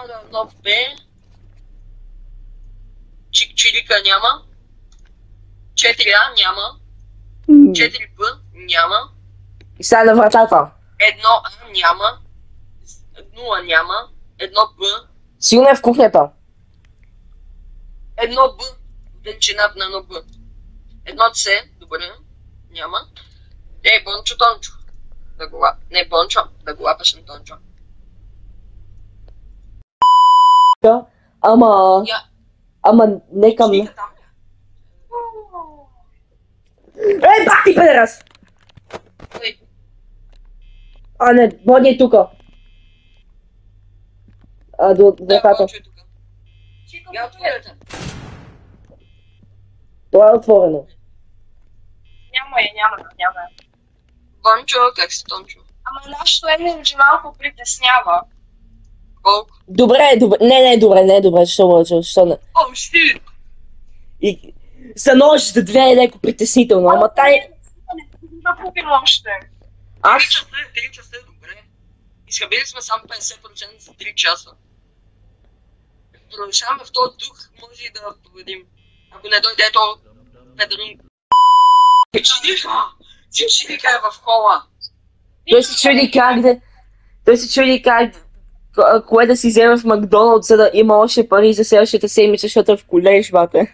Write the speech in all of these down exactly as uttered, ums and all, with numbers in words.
нов Б. Чик-чирика няма. четири А няма. четири Б няма. И сега на вратата. едно А няма. нула няма. едно Б. Сигурно е в кухнята. едно Б. Величината на едно Б. едно С. Добре. Няма. Ей, Бончо Тончо. Да го лап... Не, Бончо. Да го лапаш на Тончо. Ама... Я. Ама не към... Стига там. Ей, бати, педерас! Ей, А, не, Бони е тука. А, до да, вратата. Бончо е тук. Я отворете. Това е отворено. Няма я, няма я, няма я. Бончо, как си, Тончо? Ама нашето енерджи малко притеснява. Колко? Добре, добре. Не, не е добре, не е добре. Защо лъжа? Защо не? О, щит! И... За ножите две е леко притеснително, ама тай... Да купим още. Аз... Три часа е, три часа е добре. Изхабили сме само петдесет процента за три часа. Продължаваме в този дух, може и да победим. Ако не дойде ето Педрун. Чичилика! Чичилика е в хола! Той се чуди как да... Той се чуди как... ко- Кое да си вземе в Макдоналдс, за да има още пари за следващата седмица, защото е в колеж, бате.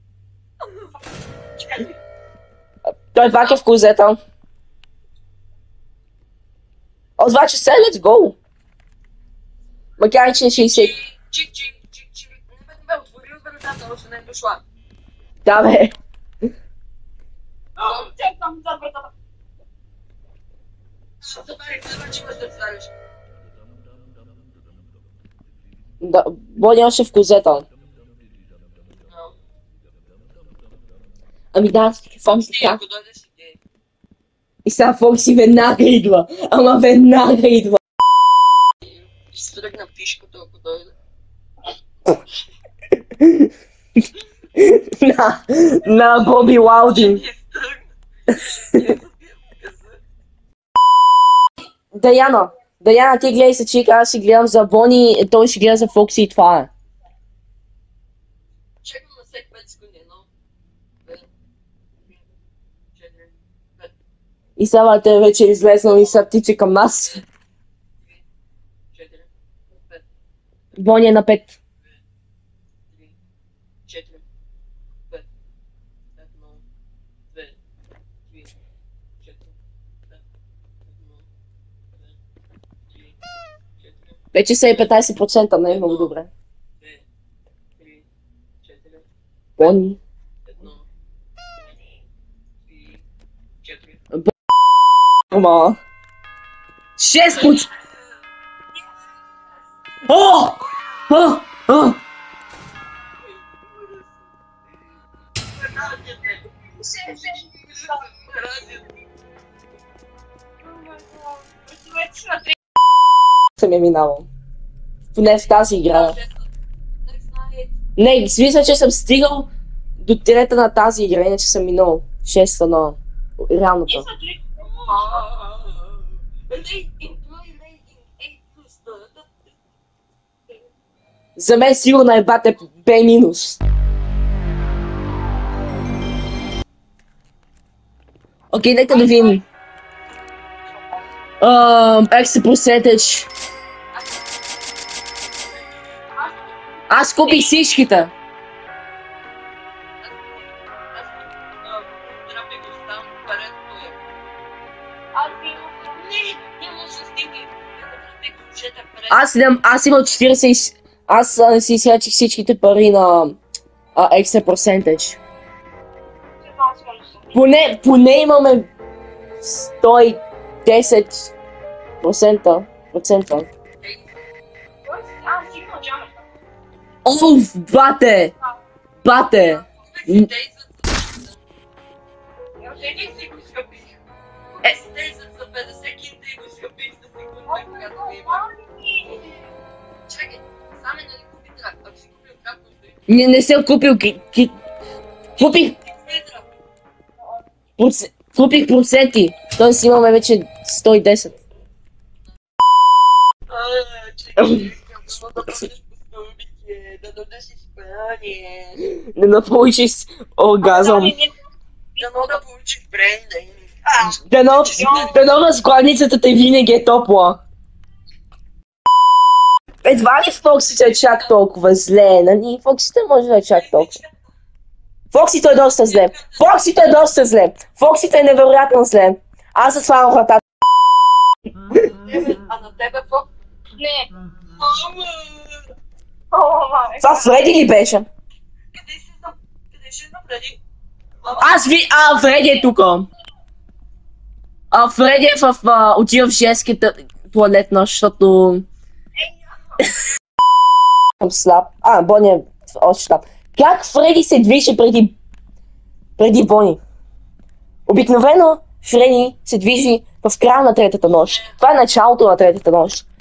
Той пак е в козета. О, два часа, let's go! Макар че е шейсет. Чик, чик, чик, чик. Не бе, не бе, отвори вратата, още не е дошла. Да, бе. Чакам за вратата. Ще забари, не че имаш да станеш. Да, Бони още в козета. Ами да, Фокси Ти, как? ако дойде си гей. И сега Фокси веднага идва. Ама веднага идва. Ще се тръгна пишката, ако дойде. на, на Боби Лаудин. Даяна, Даяна, ти гледай се, чика, аз си гледам за Бони, той ще гледа за Фокси и това е. Чекам на всеки пет секунди, едно, две, три, четири, пет, И сега те вече е излезнал и сега тича към нас. три, четири, пет, Бони е на пет. три, четири, пет, едно, две, три, четири, пет, едно, две, три, четири, Вече са и петнайсет процента, не е много добре. две, три, четири, Бони. едно, три, четири. Ама. шест пъти. О! О! О! Съм е минавал. Поне в тази игра. Не, смисъл, че съм стигал до тирета на тази игра, иначе съм минал шеста на реалната. За мен сигурно е бате Б минус. Окей, нека да видим. Екстра процентъж. Аз купих всичките. Аз имам, аз имам четирийсет. Аз а, си изхарчих всичките пари на а, екстра процентъж. Поне, поне имаме сто и десет процента. процента. Оф, бате! Бате! Не, не съм купил ки... ки... Купих... Проц... Купих проценти. Тоест имаме вече сто и десет. А, чекай, чекай, се, дано да се справи. Да получиш оргазъм. Дано да получиш бренда. А, Дано, дано разгладницата те винаги е топла. Едва ли Фоксито е чак толкова зле, нали? Фоксито може да е чак толкова. Фоксито е доста зле. Фоксито е доста зле. Фоксито е невероятно зле. Аз затварям вратата. а на тебе какво? Не. Мама! О, маме. Това Фреди ли беше? Къде ще съм? Къде ще съм, Фреди? Аз ви... А, Фреди е тука. А, Фреди е в... А, отива в женската туалетна, защото... съм слаб. А, Бони е още слаб. Как Фреди се движи преди... преди Бони? Обикновено Фреди се движи в края на третата нощ. Това е началото на третата нощ.